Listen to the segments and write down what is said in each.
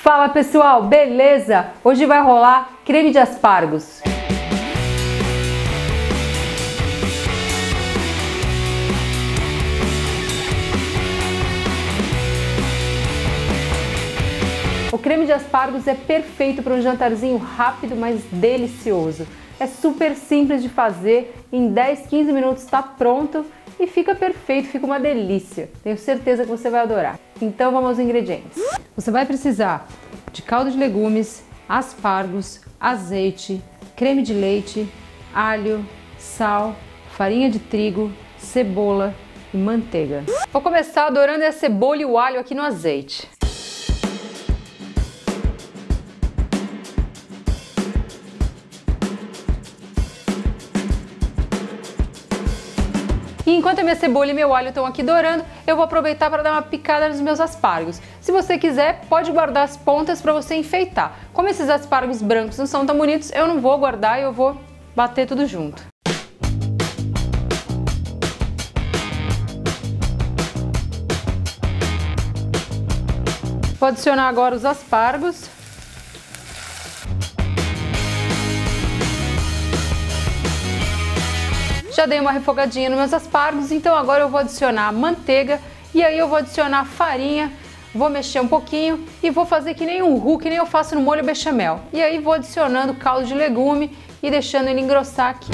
Fala pessoal, beleza? Hoje vai rolar creme de aspargos. O creme de aspargos é perfeito para um jantarzinho rápido, mas delicioso. É super simples de fazer, em 10, 15 minutos está pronto e fica perfeito, fica uma delícia. Tenho certeza que você vai adorar. Então vamos aos ingredientes. Você vai precisar de caldo de legumes, aspargos, azeite, creme de leite, alho, sal, farinha de trigo, cebola e manteiga. Vou começar dourando a cebola e o alho aqui no azeite. E enquanto a minha cebola e meu alho estão aqui dourando, eu vou aproveitar para dar uma picada nos meus aspargos. Se você quiser, pode guardar as pontas para você enfeitar. Como esses aspargos brancos não são tão bonitos, eu não vou guardar e eu vou bater tudo junto. Vou adicionar agora os aspargos. Já dei uma refogadinha nos meus aspargos, então agora eu vou adicionar manteiga e aí eu vou adicionar farinha, vou mexer um pouquinho e vou fazer que nem um roux, que nem eu faço no molho bechamel. E aí vou adicionando caldo de legume e deixando ele engrossar aqui.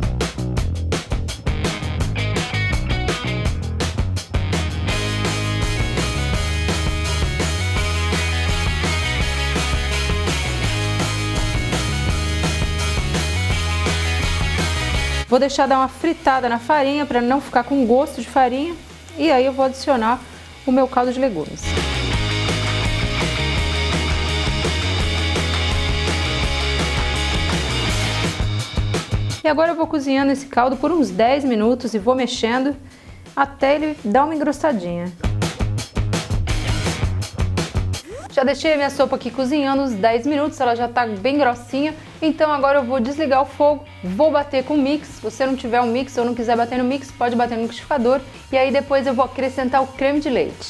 Vou deixar dar uma fritada na farinha para não ficar com gosto de farinha e aí eu vou adicionar o meu caldo de legumes. E agora eu vou cozinhando esse caldo por uns 10 minutos e vou mexendo até ele dar uma engrossadinha. Já deixei a minha sopa aqui cozinhando uns 10 minutos, ela já está bem grossinha. Então agora eu vou desligar o fogo, vou bater com o mix. Se você não tiver um mix ou não quiser bater no mix, pode bater no liquidificador. E aí depois eu vou acrescentar o creme de leite.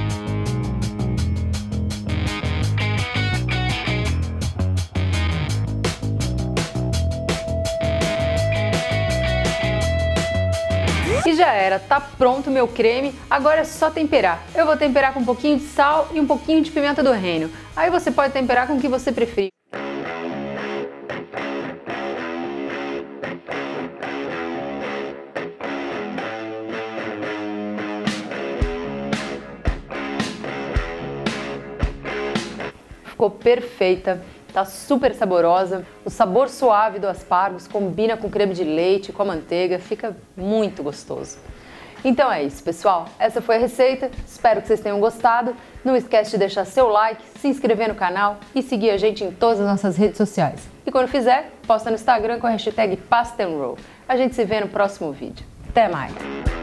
E já era, tá pronto o meu creme, agora é só temperar. Eu vou temperar com um pouquinho de sal e um pouquinho de pimenta do reino. Aí você pode temperar com o que você preferir. Ficou perfeita. Tá super saborosa, o sabor suave do aspargos combina com o creme de leite, com a manteiga, fica muito gostoso. Então é isso, pessoal. Essa foi a receita, espero que vocês tenham gostado. Não esquece de deixar seu like, se inscrever no canal e seguir a gente em todas as nossas redes sociais. E quando fizer, posta no Instagram com a hashtag PastaNRoll. A gente se vê no próximo vídeo. Até mais!